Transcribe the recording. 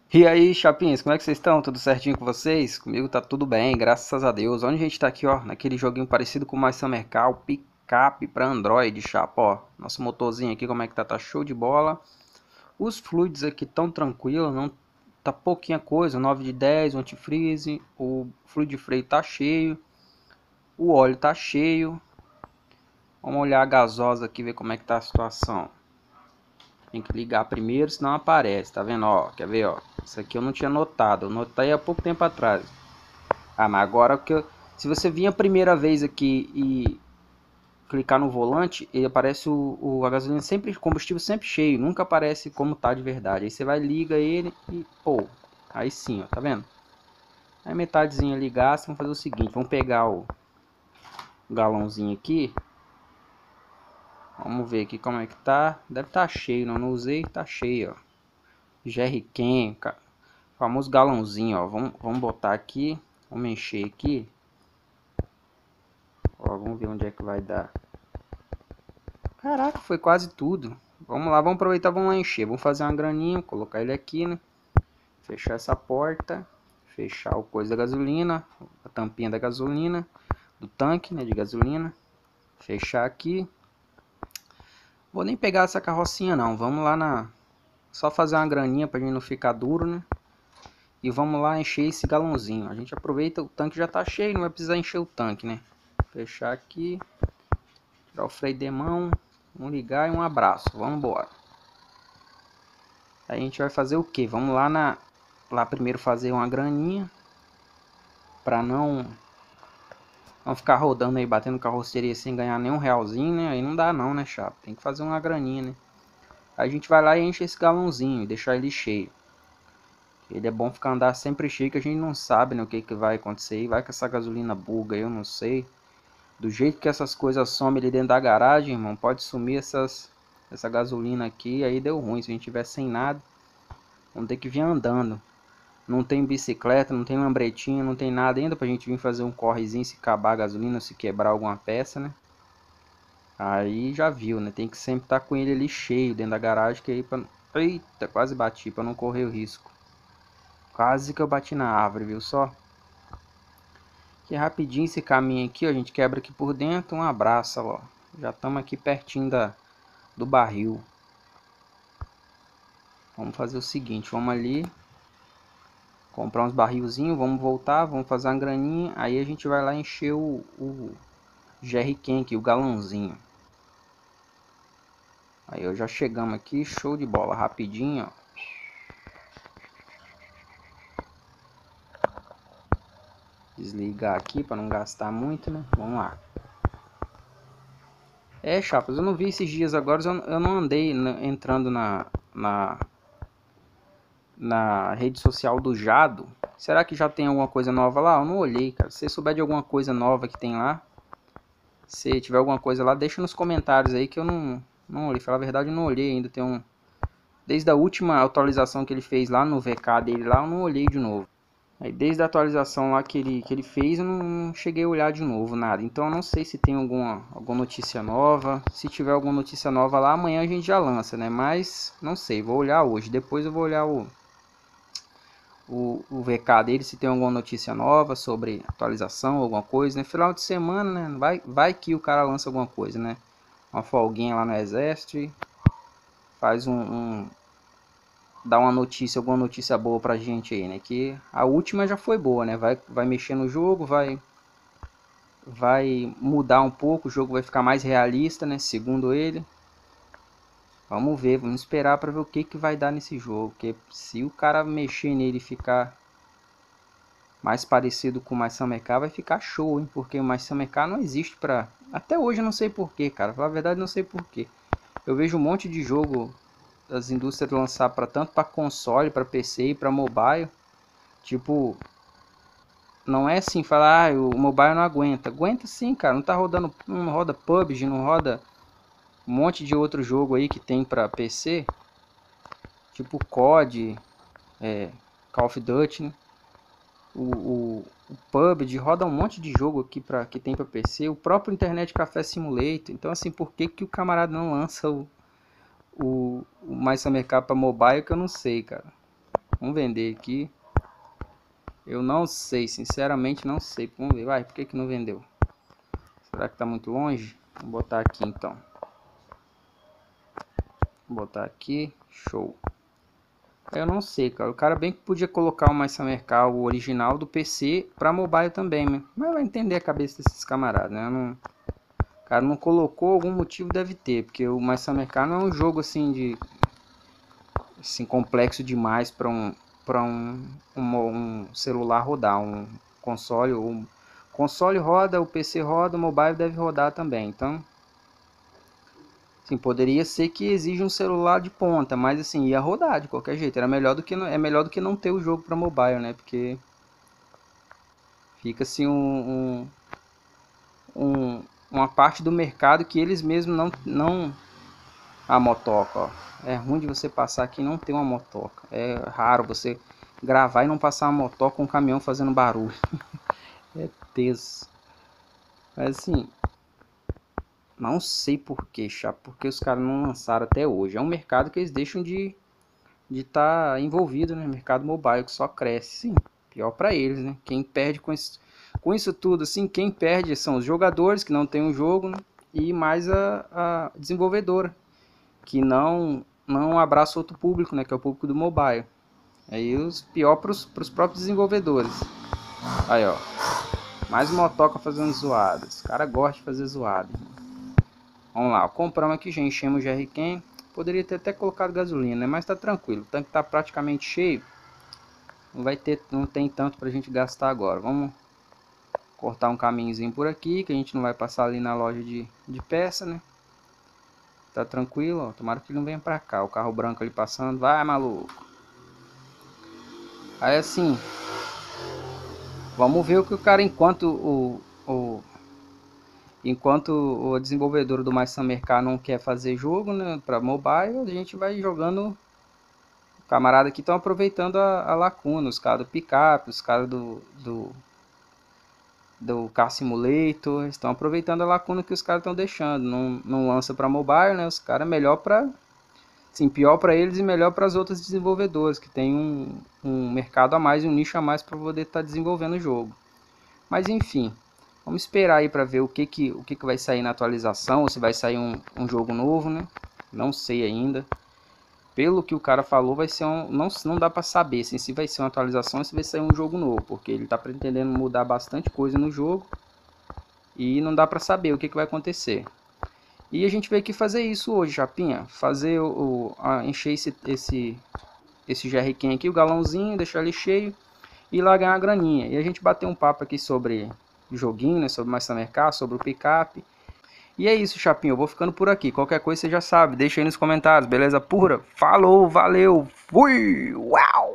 E aí, chapinhas, como é que vocês estão? Tudo certinho com vocês? Comigo tá tudo bem, graças a Deus. Onde a gente tá aqui, ó, naquele joguinho parecido com o My Summer Car, picape pra Android, chapa, ó. Nosso motorzinho aqui, como é que tá? Tá show de bola. Os fluidos aqui tão tranquilos, não tá pouquinha coisa, 9 de 10, o antifreeze, o fluido de freio tá cheio, o óleo tá cheio. Vamos olhar a gasosa aqui, ver como é que tá a situação. Tem que ligar primeiro, senão aparece, tá vendo, ó? Quer ver, ó? Isso aqui eu não tinha notado, eu notei há pouco tempo atrás. Ah, mas agora que se você vir a primeira vez aqui e clicar no volante, ele aparece a gasolina sempre, o combustível sempre cheio, nunca aparece como tá de verdade. Aí você vai, liga ele e, pô, aí sim, ó, tá vendo? Aí metadezinha ligar, vamos fazer o seguinte, vamos pegar o galãozinho aqui, vamos ver aqui como é que tá, deve estar cheio, não usei, tá cheio, ó. Jerrycan, famoso galãozinho, ó, vamos botar aqui, vamos encher aqui, ó, vamos ver onde é que vai dar. Caraca, foi quase tudo. Vamos lá, vamos aproveitar, vamos lá encher. Vamos fazer uma graninha, colocar ele aqui, né? Fechar essa porta. Fechar o coisa da gasolina, a tampinha da gasolina, do tanque, né, de gasolina. Fechar aqui. Vou nem pegar essa carrocinha não, vamos lá na... Só fazer uma graninha pra gente não ficar duro, né? E vamos lá encher esse galãozinho. A gente aproveita, o tanque já tá cheio, não vai precisar encher o tanque, né? Fechar aqui. Tirar o freio de mão. Um ligar e um abraço. Vamos embora. Aí a gente vai fazer o que? Vamos lá primeiro fazer uma graninha para não ficar rodando aí batendo carroceria sem ganhar nenhum realzinho, né? Aí não dá não, né, chapa? Tem que fazer uma graninha, né? Aí a gente vai lá e enche esse galãozinho e deixar ele cheio. Ele é bom ficar andar sempre cheio, que a gente não sabe, né, o que vai acontecer. E vai que essa gasolina buga, eu não sei. Do jeito que essas coisas somem ali dentro da garagem, irmão, pode sumir essa gasolina aqui, aí deu ruim. Se a gente tiver sem nada, vamos ter que vir andando. Não tem bicicleta, não tem lambretinha, não tem nada ainda pra gente vir fazer um correzinho se acabar a gasolina, se quebrar alguma peça, né? Aí já viu, né? Tem que sempre estar com ele ali cheio dentro da garagem, que aí pra... Eita, quase bati pra não correr o risco. Quase que eu bati na árvore, viu só? Que rapidinho esse caminho aqui, ó, a gente quebra aqui por dentro, um abraço, ó. Já estamos aqui pertinho do barril. Vamos fazer o seguinte, vamos ali comprar uns barrilzinhos, vamos voltar, vamos fazer uma graninha, aí a gente vai lá encher o jerrycan aqui, o galãozinho. Aí eu já chegamos aqui, show de bola, rapidinho, ó. Desligar aqui para não gastar muito, né? Vamos lá. É, chapas, eu não vi esses dias agora, eu não andei entrando na rede social do Jado. Será que já tem alguma coisa nova lá? Eu não olhei, cara. Se você souber de alguma coisa nova que tem lá, se tiver alguma coisa lá, deixa nos comentários aí que eu não olhei. Falar a verdade, eu não olhei ainda. Tem um... Desde a última atualização que ele fez lá no VK dele lá, eu não olhei de novo. Aí desde a atualização lá que ele fez, eu não cheguei a olhar de novo, nada. Então eu não sei se tem alguma notícia nova. Se tiver alguma notícia nova lá, amanhã a gente já lança, né? Mas não sei, vou olhar hoje. Depois eu vou olhar o VK dele, se tem alguma notícia nova sobre atualização, alguma coisa, né? Final de semana, né? Vai que o cara lança alguma coisa, né? Uma folguinha lá no exército, faz dá uma notícia, alguma notícia boa pra gente aí, né? Que a última já foi boa, né? Vai mexer no jogo, vai mudar um pouco, o jogo vai ficar mais realista, né? Segundo ele. Vamos ver, vamos esperar para ver o que vai dar nesse jogo, porque se o cara mexer nele e ficar mais parecido com o My Summer Car, vai ficar show, hein? Porque o My Summer Car não existe pra... Até hoje eu não sei porquê, cara. Pra falar a verdade, não sei porquê. Eu vejo um monte de jogo das indústrias lançar para tanto para console, para PC e para mobile. Tipo, não é assim falar, ah, o mobile não aguenta. Aguenta sim, cara. Não tá rodando, não roda PUBG, não roda um monte de outro jogo aí que tem para PC, tipo COD, Call of Duty, né? O PUBG roda um monte de jogo aqui que tem para PC, o próprio Internet Café Simulator. Então, assim, por que o camarada não lança o Mais Summer Car para mobile, que eu não sei, cara. Vamos vender aqui. Eu não sei, sinceramente não sei. Vamos ver, vai, por que que não vendeu? Será que tá muito longe? Vou botar aqui então. Vou botar aqui, show. Eu não sei, cara. O cara bem que podia colocar o My Summer Car, o original do PC, pra mobile também, né? Mas vai entender a cabeça desses camaradas, né? O cara não colocou, algum motivo deve ter. Porque o My Summer Car não é um jogo assim de... assim, complexo demais para um celular rodar, um console. O console roda, o PC roda, o mobile deve rodar também. Então, sim, poderia ser que exija um celular de ponta, mas assim, ia rodar de qualquer jeito. Era melhor do que, é melhor do que não ter o jogo para mobile, né? Porque fica assim uma parte do mercado que eles mesmos não... A motoca, ó. É ruim de você passar aqui e não ter uma motoca. É raro você gravar e não passar uma motoca com um caminhão fazendo barulho. É teso. Mas assim, não sei por que, chapa, porque os caras não lançaram até hoje. É um mercado que eles deixam de estar envolvido, né? Mercado mobile que só cresce, sim. Pior para eles, né? Quem perde com isso tudo, assim, quem perde são os jogadores que não tem um jogo, né? E mais a desenvolvedora, que não abraça outro público, né? Que é o público do mobile. Aí os pior para os próprios desenvolvedores. Aí, ó. Mais motoca fazendo zoada. Os caras gostam de fazer zoada. Vamos lá, compramos aqui, já enchemos o jerrycan. Poderia ter até colocado gasolina, né? Mas tá tranquilo. O tanque tá praticamente cheio. Não tem tanto pra gente gastar agora. Vamos cortar um caminhozinho por aqui, que a gente não vai passar ali na loja de peça, né? Tá tranquilo, ó. Tomara que ele não venha pra cá. O carro branco ali passando. Vai, maluco. Aí assim, vamos ver o que o cara, enquanto o desenvolvedor do My Summer Car não quer fazer jogo, né, para mobile, a gente vai jogando. O camarada aqui estão aproveitando a lacuna, os caras do picape, os caras do Car Simulator, estão aproveitando a lacuna que os caras estão deixando. Não lança para mobile, né? Os caras melhor para, sim, pior para eles e melhor para as outras desenvolvedoras que tem um mercado a mais e um nicho a mais para poder estar desenvolvendo o jogo. Mas enfim, vamos esperar aí para ver o que vai sair na atualização, ou se vai sair um jogo novo, né? Não sei ainda. Pelo que o cara falou, vai ser não dá para saber assim, se vai ser uma atualização ou se vai sair um jogo novo, porque ele está pretendendo mudar bastante coisa no jogo e não dá para saber o que vai acontecer. E a gente veio aqui fazer isso hoje, Chapinha, fazer encher esse jerrycan aqui, o galãozinho, deixar ele cheio e lá ganhar uma graninha. E a gente bateu um papo aqui sobre joguinho, né, sobre My Summer Car, sobre o picape. E é isso, Chapinha, eu vou ficando por aqui. Qualquer coisa você já sabe, deixa aí nos comentários, beleza pura? Falou, valeu, fui! Uau!